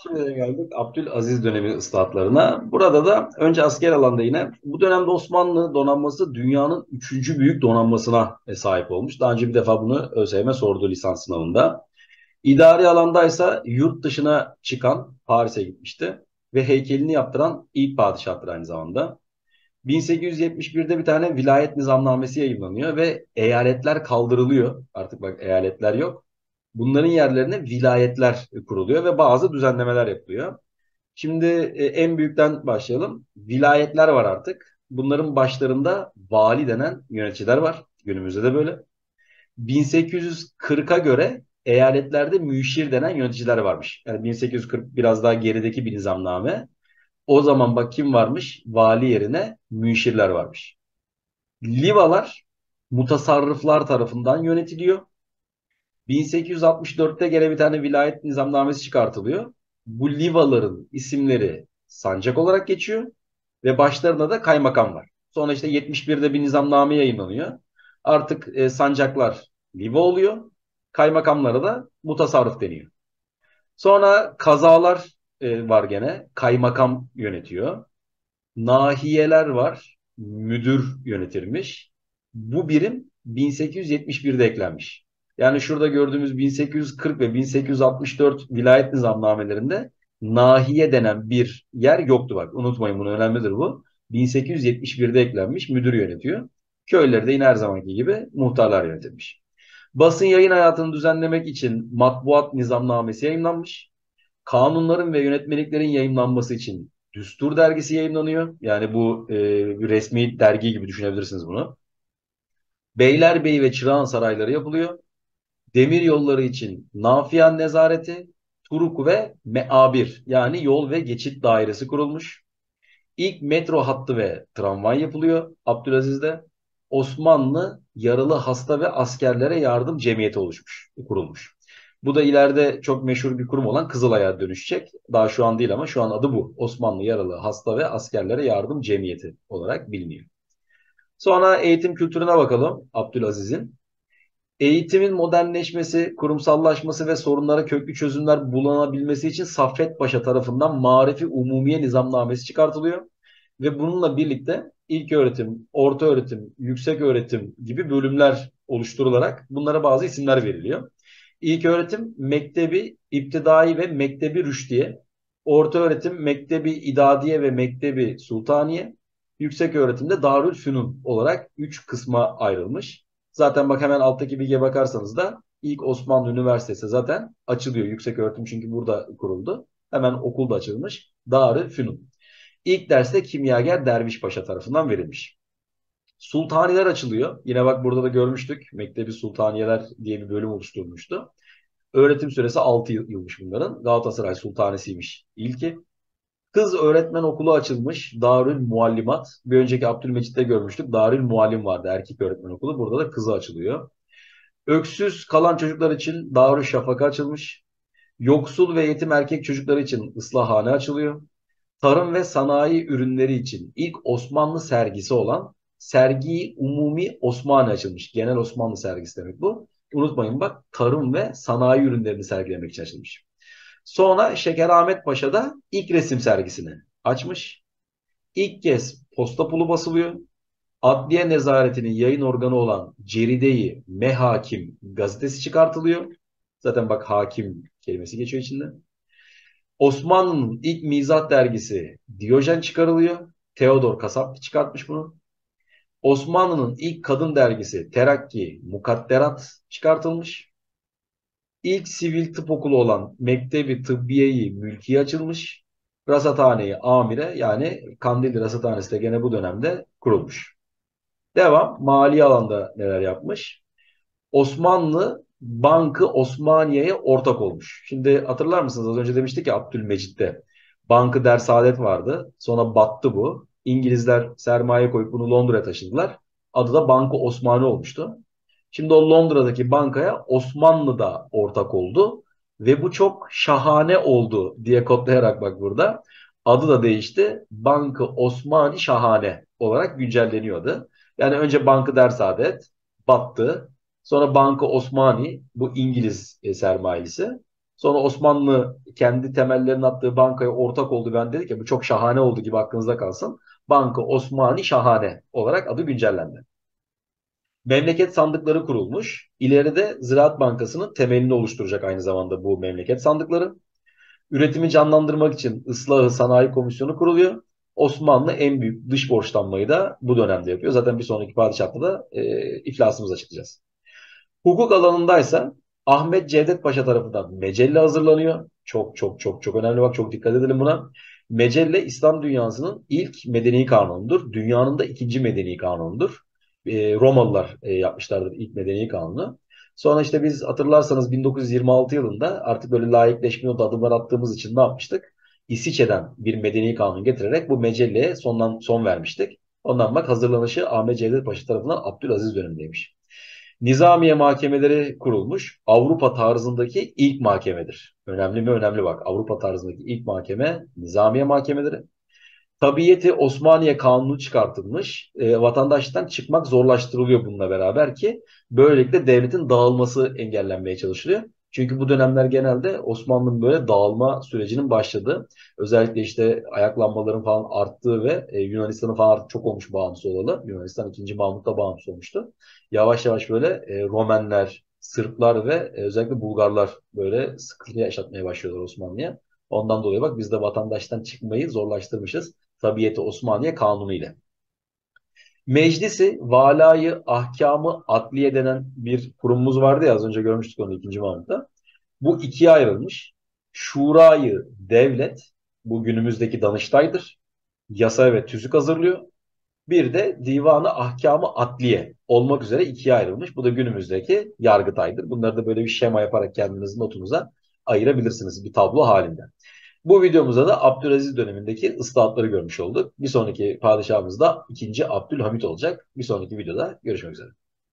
Şimdi geldik Abdülaziz dönemi ıslahatlarına. Burada da önce asker alanda yine bu dönemde Osmanlı donanması dünyanın üçüncü büyük donanmasına sahip olmuş. Daha önce bir defa bunu ÖSYM sordu lisans sınavında. İdari alandaysa yurt dışına çıkan Paris'e gitmişti ve heykelini yaptıran ilk padişahtır aynı zamanda. 1871'de bir tane vilayet nizamnamesi yayımlanıyor ve eyaletler kaldırılıyor. Artık bak eyaletler yok. Bunların yerlerine vilayetler kuruluyor ve bazı düzenlemeler yapılıyor. Şimdi en büyükten başlayalım. Vilayetler var artık. Bunların başlarında vali denen yöneticiler var. Günümüzde de böyle. 1840'a göre eyaletlerde müşir denen yöneticiler varmış. Yani 1840 biraz daha gerideki bir nizamname. O zaman bak kim varmış? Vali yerine müşirler varmış. Livalar mutasarrıflar tarafından yönetiliyor. 1864'te gene bir tane vilayet nizamnamesi çıkartılıyor. Bu livaların isimleri sancak olarak geçiyor ve başlarında da kaymakam var. Sonra işte 71'de bir nizamname yayınlanıyor. Artık sancaklar liva oluyor. Kaymakamlara da mutasarrıf deniyor. Sonra kazalar var gene. Kaymakam yönetiyor. Nahiyeler var. Müdür yönetirmiş. Bu birim 1871'de eklenmiş. Yani şurada gördüğümüz 1840 ve 1864 vilayet nizamnamelerinde nahiye denen bir yer yoktu bak. Unutmayın bunu önemlidir bu. 1871'de eklenmiş, müdür yönetiyor. Köyleri de yine her zamanki gibi muhtarlar yönetilmiş. Basın yayın hayatını düzenlemek için matbuat nizamnamesi yayınlanmış. Kanunların ve yönetmeliklerin yayımlanması için Düstur dergisi yayımlanıyor. Yani bu bir resmi dergi gibi düşünebilirsiniz bunu. Beylerbeyi ve Çırağan sarayları yapılıyor. Demir yolları için Nafian Nezareti, Turuk ve Meabir yani yol ve geçit dairesi kurulmuş. İlk metro hattı ve tramvay yapılıyor Abdülaziz'de. Osmanlı Yaralı Hasta ve Askerlere Yardım Cemiyeti kurulmuş. Bu da ileride çok meşhur bir kurum olan Kızılay'a dönüşecek. Daha şu an değil ama şu an adı bu. Osmanlı Yaralı Hasta ve Askerlere Yardım Cemiyeti olarak biliniyor. Sonra eğitim kültürüne bakalım Abdülaziz'in. Eğitimin modernleşmesi, kurumsallaşması ve sorunlara köklü çözümler bulunabilmesi için Saffet Paşa tarafından Marifi Umumiye Nizamnamesi çıkartılıyor. Ve bununla birlikte ilk öğretim, orta öğretim, yüksek öğretim gibi bölümler oluşturularak bunlara bazı isimler veriliyor. İlk öğretim Mektebi İptidai ve Mektebi Rüşdiye, orta öğretim Mektebi İdadiye ve Mektebi Sultaniye, yüksek öğretimde Darülfünun olarak 3 kısma ayrılmış. Zaten bak hemen alttaki bilgiye bakarsanız da ilk Osmanlı Üniversitesi zaten açılıyor. Yüksek öğretim çünkü burada kuruldu. Hemen okulda açılmış. Darülfünun. İlk derste kimyager Derviş Paşa tarafından verilmiş. Sultaniyeler açılıyor. Yine bak burada da görmüştük. Mektebi Sultaniyeler diye bir bölüm oluşturulmuştu. Öğretim süresi 6 yılmış bunların. Galatasaray Sultanesi'ymiş ilki. Kız öğretmen okulu açılmış. Darül Muallimat. Bir önceki Abdülmecit'te görmüştük. Darül Muallim vardı. Erkek öğretmen okulu. Burada da kızı açılıyor. Öksüz kalan çocuklar için Darül Şafaka açılmış. Yoksul ve yetim erkek çocuklar için ıslahhane açılıyor. Tarım ve sanayi ürünleri için ilk Osmanlı sergisi olan Sergi Umumi Osmani açılmış. Genel Osmanlı sergisi demek bu. Unutmayın bak tarım ve sanayi ürünlerini sergilemek için açılmış. Sonra Şekerahmet Paşa da ilk resim sergisini açmış. İlk kez posta pulu basılıyor. Adliye Nezaretinin yayın organı olan Ceride-i Mehakim gazetesi çıkartılıyor. Zaten bak hakim kelimesi geçiyor içinde. Osmanlı'nın ilk mizah dergisi Diyojen çıkarılıyor. Theodor Kasap çıkartmış bunu. Osmanlı'nın ilk kadın dergisi Terakki Mukadderat çıkartılmış. İlk sivil tıp okulu olan Mektebi Tıbbiye-i Mülkiye açılmış. Rasathaneyi Amire yani Kandilli Rasathanesi de gene bu dönemde kurulmuş. Devam. Mali alanda neler yapmış? Osmanlı Bankı Osmaniye'ye ortak olmuş. Şimdi hatırlar mısınız? Az önce demiştik ki Abdülmecit'te Bankı Dersaadet vardı. Sonra battı bu. İngilizler sermaye koyup bunu Londra'ya taşıdılar. Adı da Bankı Osmani olmuştu. Şimdi o Londra'daki bankaya Osmanlı da ortak oldu. Ve bu çok şahane oldu diye kodlayarak bak burada. Adı da değişti. Bankı Osmani Şahane olarak güncelleniyordu. Yani önce Bankı Dersaadet battı. Sonra Banka Osmani bu İngiliz sermayesi. Sonra Osmanlı kendi temellerini attığı bankaya ortak oldu. Ben dedik ya bu çok şahane oldu gibi aklınızda kalsın. Banka Osmani Şahane olarak adı güncellendi. Memleket sandıkları kurulmuş. İleride Ziraat Bankası'nın temelini oluşturacak aynı zamanda bu memleket sandıkları. Üretimi canlandırmak için Islahı Sanayi Komisyonu kuruluyor. Osmanlı en büyük dış borçlanmayı da bu dönemde yapıyor. Zaten bir sonraki padişahta da iflasımızı açıklayacağız. Hukuk alanındaysa Ahmet Cevdet Paşa tarafından mecelle hazırlanıyor. Çok çok çok çok önemli, bak çok dikkat edelim buna. Mecelle İslam dünyasının ilk medeni kanunudur. Dünyanın da ikinci medeni kanunudur. Romalılar yapmışlardır ilk medeni kanunu. Sonra işte biz hatırlarsanız 1926 yılında artık böyle laikleşme yolunda adımlar attığımız için ne yapmıştık? İsviçre'den bir medeni kanun getirerek bu mecelleye son vermiştik. Ondan bak hazırlanışı Ahmet Cevdet Paşa tarafından Abdülaziz dönemindeymiş. Nizamiye mahkemeleri kurulmuş. Avrupa tarzındaki ilk mahkemedir. Önemli mi? Önemli bak. Avrupa tarzındaki ilk mahkeme Nizamiye mahkemeleri. Tabiyeti Osmaniye Kanunu çıkartılmış. Vatandaşlıktan çıkmak zorlaştırılıyor bununla beraber ki böylelikle devletin dağılması engellenmeye çalışılıyor. Çünkü bu dönemler genelde Osmanlı'nın böyle dağılma sürecinin başladığı, özellikle işte ayaklanmaların falan arttığı ve Yunanistan'ın falan artık çok olmuş bağımsız olalı. Yunanistan 2. Mahmut'ta bağımsız olmuştu. Yavaş yavaş böyle Romenler, Sırplar ve özellikle Bulgarlar böyle sıkıntı yaşatmaya başlıyorlar Osmanlı'ya. Ondan dolayı bak biz de vatandaştan çıkmayı zorlaştırmışız. Tabiyeti Osmaniye Kanunu ile. Meclisi Valayı Ahkamı Adliye denen bir kurumumuz vardı ya, az önce görmüştük onu 2. Mahmut'ta. Bu ikiye ayrılmış. Şurayı Devlet, bu günümüzdeki Danıştay'dır. Yasa ve tüzük hazırlıyor. Bir de Divanı Ahkamı Adliye olmak üzere ikiye ayrılmış. Bu da günümüzdeki Yargıtay'dır. Bunları da böyle bir şema yaparak kendiniz notunuza ayırabilirsiniz bir tablo halinde. Bu videomuzda da Abdülaziz dönemindeki ıslahatları görmüş olduk. Bir sonraki padişahımız da 2. Abdülhamit olacak. Bir sonraki videoda görüşmek üzere.